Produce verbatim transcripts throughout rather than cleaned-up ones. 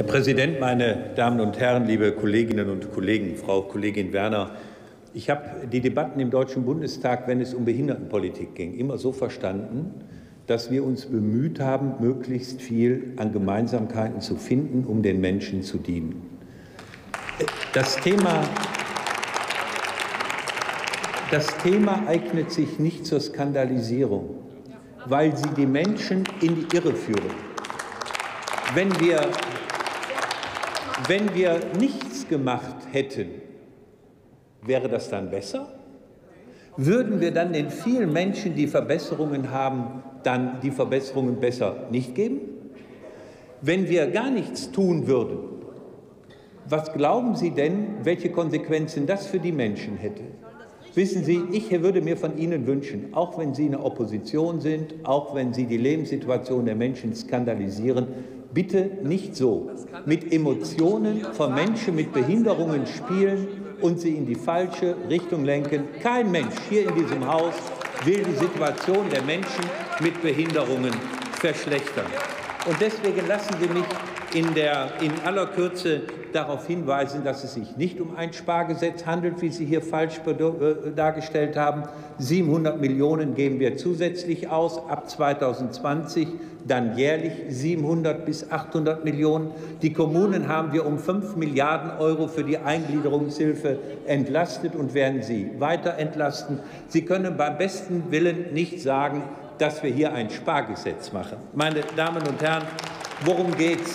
Herr Präsident, meine Damen und Herren, liebe Kolleginnen und Kollegen, Frau Kollegin Werner! Ich habe die Debatten im Deutschen Bundestag, wenn es um Behindertenpolitik ging, immer so verstanden, dass wir uns bemüht haben, möglichst viel an Gemeinsamkeiten zu finden, um den Menschen zu dienen. Das Thema, das Thema eignet sich nicht zur Skandalisierung, weil sie die Menschen in die Irre führen. Wenn wir, wenn wir nichts gemacht hätten, wäre das dann besser? Würden wir dann den vielen Menschen, die Verbesserungen haben, dann die Verbesserungen besser nicht geben? Wenn wir gar nichts tun würden, was glauben Sie denn, welche Konsequenzen das für die Menschen hätte? Wissen Sie, ich würde mir von Ihnen wünschen, auch wenn Sie in der Opposition sind, auch wenn Sie die Lebenssituation der Menschen skandalisieren, bitte nicht so mit Emotionen von Menschen mit Behinderungen spielen und sie in die falsche Richtung lenken. Kein Mensch hier in diesem Haus will die Situation der Menschen mit Behinderungen verschlechtern. Und deswegen lassen Sie mich in, der, in aller Kürze darauf hinweisen, dass es sich nicht um ein Spargesetz handelt, wie Sie hier falsch dargestellt haben. siebenhundert Millionen geben wir zusätzlich aus, ab zweitausendzwanzig dann jährlich siebenhundert bis achthundert Millionen. Die Kommunen haben wir um fünf Milliarden Euro für die Eingliederungshilfe entlastet und werden sie weiter entlasten. Sie können beim besten Willen nicht sagen, dass wir hier ein Spargesetz machen. Meine Damen und Herren, worum geht's?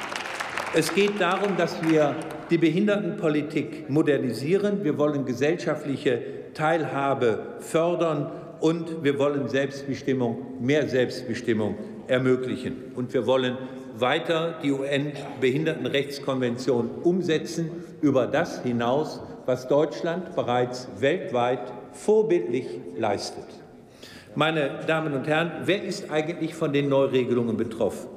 Es geht darum, dass wir die Behindertenpolitik modernisieren. Wir wollen gesellschaftliche Teilhabe fördern und wir wollen Selbstbestimmung, mehr Selbstbestimmung ermöglichen. Und wir wollen weiter die U N-Behindertenrechtskonvention umsetzen, über das hinaus, was Deutschland bereits weltweit vorbildlich leistet. Meine Damen und Herren, wer ist eigentlich von den Neuregelungen betroffen?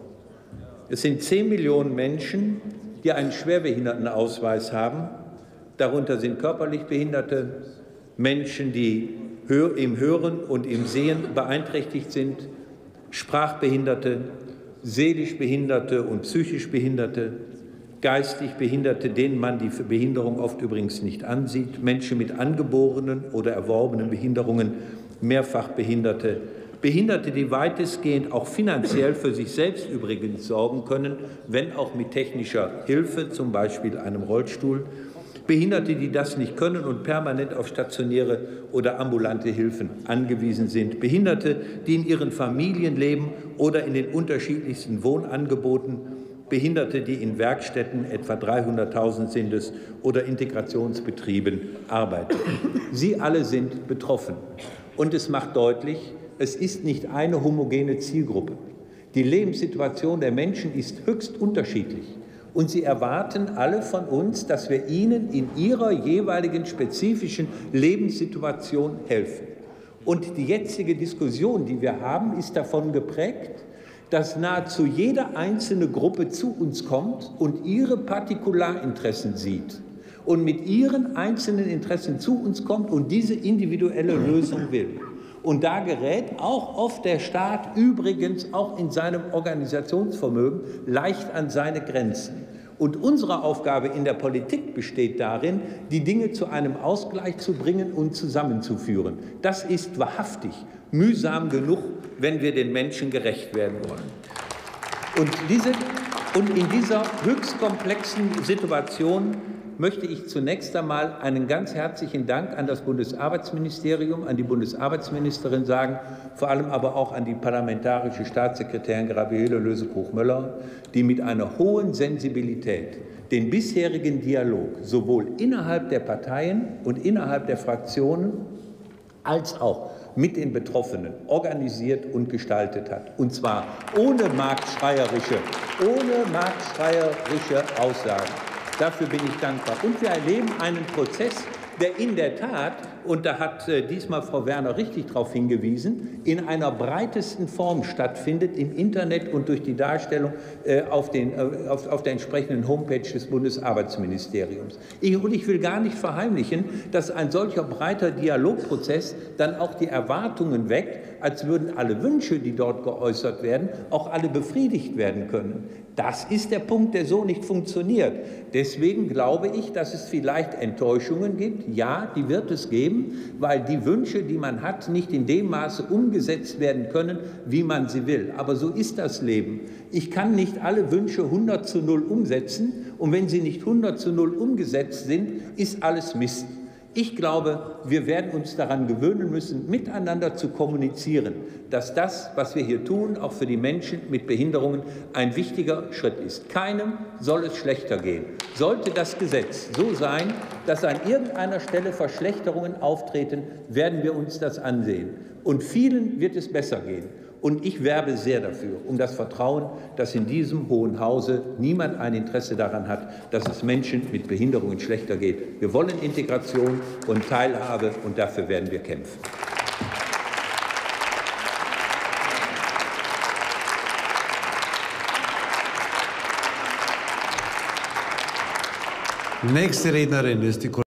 Es sind zehn Millionen Menschen, die einen Schwerbehindertenausweis haben. Darunter sind körperlich Behinderte, Menschen, die im Hören und im Sehen beeinträchtigt sind, Sprachbehinderte, seelisch Behinderte und psychisch Behinderte, geistig Behinderte, denen man die Behinderung oft übrigens nicht ansieht, Menschen mit angeborenen oder erworbenen Behinderungen, Mehrfachbehinderte, Behinderte, die weitestgehend auch finanziell für sich selbst übrigens sorgen können, wenn auch mit technischer Hilfe, zum Beispiel einem Rollstuhl. Behinderte, die das nicht können und permanent auf stationäre oder ambulante Hilfen angewiesen sind. Behinderte, die in ihren Familien leben oder in den unterschiedlichsten Wohnangeboten. Behinderte, die in Werkstätten, etwa dreihunderttausend sind es, oder Integrationsbetrieben arbeiten. Sie alle sind betroffen. Und es macht deutlich, es ist nicht eine homogene Zielgruppe. Die Lebenssituation der Menschen ist höchst unterschiedlich. Und sie erwarten alle von uns, dass wir ihnen in ihrer jeweiligen spezifischen Lebenssituation helfen. Und die jetzige Diskussion, die wir haben, ist davon geprägt, dass nahezu jede einzelne Gruppe zu uns kommt und ihre Partikularinteressen sieht und mit ihren einzelnen Interessen zu uns kommt und diese individuelle Lösung will. Und da gerät auch oft der Staat übrigens auch in seinem Organisationsvermögen leicht an seine Grenzen. Und unsere Aufgabe in der Politik besteht darin, die Dinge zu einem Ausgleich zu bringen und zusammenzuführen. Das ist wahrhaftig mühsam genug, wenn wir den Menschen gerecht werden wollen. Und, diese, und in dieser höchst komplexen Situation möchte ich zunächst einmal einen ganz herzlichen Dank an das Bundesarbeitsministerium, an die Bundesarbeitsministerin sagen, vor allem aber auch an die parlamentarische Staatssekretärin Gabriele Lösebruch-Möller, die mit einer hohen Sensibilität den bisherigen Dialog sowohl innerhalb der Parteien und innerhalb der Fraktionen als auch mit den Betroffenen organisiert und gestaltet hat. Und zwar ohne marktschreierische, ohne marktschreierische Aussagen. Dafür bin ich dankbar. Und wir erleben einen Prozess, der in der Tat, und da hat äh, diesmal Frau Werner richtig darauf hingewiesen, in einer breitesten Form stattfindet im Internet und durch die Darstellung äh, auf, den, äh, auf, auf der entsprechenden Homepage des Bundesarbeitsministeriums. Ich, und ich will gar nicht verheimlichen, dass ein solcher breiter Dialogprozess dann auch die Erwartungen weckt, als würden alle Wünsche, die dort geäußert werden, auch alle befriedigt werden können. Das ist der Punkt, der so nicht funktioniert. Deswegen glaube ich, dass es vielleicht Enttäuschungen gibt. Ja, die wird es geben, weil die Wünsche, die man hat, nicht in dem Maße umgesetzt werden können, wie man sie will. Aber so ist das Leben. Ich kann nicht alle Wünsche hundert zu null umsetzen. Und wenn sie nicht hundert zu null umgesetzt sind, ist alles Mist. Ich glaube, wir werden uns daran gewöhnen müssen, miteinander zu kommunizieren, dass das, was wir hier tun, auch für die Menschen mit Behinderungen ein wichtiger Schritt ist. Keinem soll es schlechter gehen. Sollte das Gesetz so sein, dass an irgendeiner Stelle Verschlechterungen auftreten, werden wir uns das ansehen. Und vielen wird es besser gehen. Und ich werbe sehr dafür, um das Vertrauen, dass in diesem Hohen Hause niemand ein Interesse daran hat, dass es Menschen mit Behinderungen schlechter geht. Wir wollen Integration und Teilhabe, und dafür werden wir kämpfen. Nächste Rednerin ist die